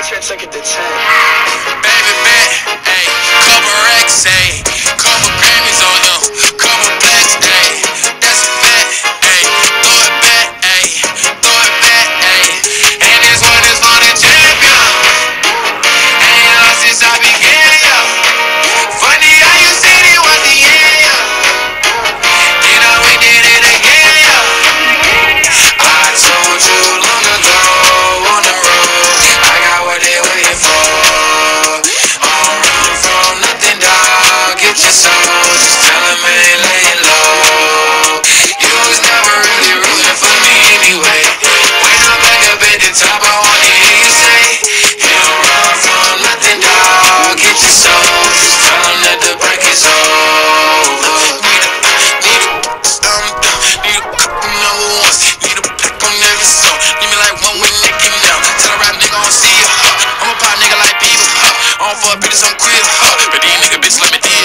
took it to 10. Baby bet, ayy, couple racks, ayy, couple Grammys on them, couple blacks, ayy, that's a fact, ayy, throw it back, ayy, throw it back, ayy, and this one is for the champion, ain't lost since I began, yo, funny how you said it was the end, yo, you know we did it again, yo, I told you long ago on the road, I got what they waiting for. Get your soul, just tell him I ain't laying low. You was never really rooting for me anyway. When I'm back up at the top, I wanna hear you say, you don't run from nothing, dog. Get your soul, just tell him that the break is over. Need a couple number ones, need a pack on every song. Need me like one with Nicki now. Tell a rap nigga I don't see you, I'm a pop nigga like Bieber, I don't fuck bitches, I'm queer, but these nigga bitches let me deal.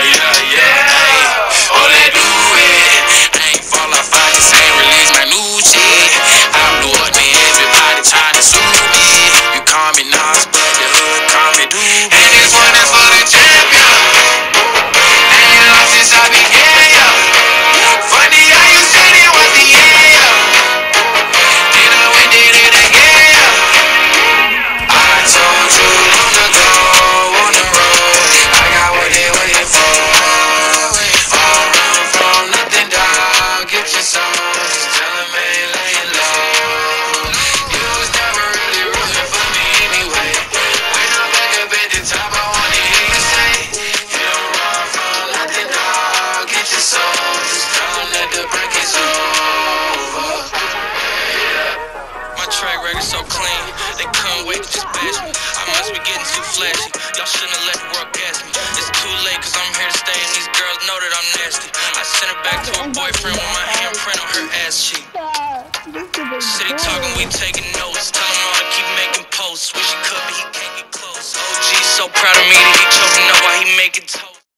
Track record so clean, they couldn't wait to just bash me. I must be getting too flashy. Y'all shouldn't have let the world gas me. It's too late cause I'm here to stay and these girls know that I'm nasty. I sent her back to her boyfriend with my handprint on her ass cheek. City talking, we taking notes. Tell him all to keep making posts. Wish he could but he can't get close. OG so proud of me that he chose to know why he making toast.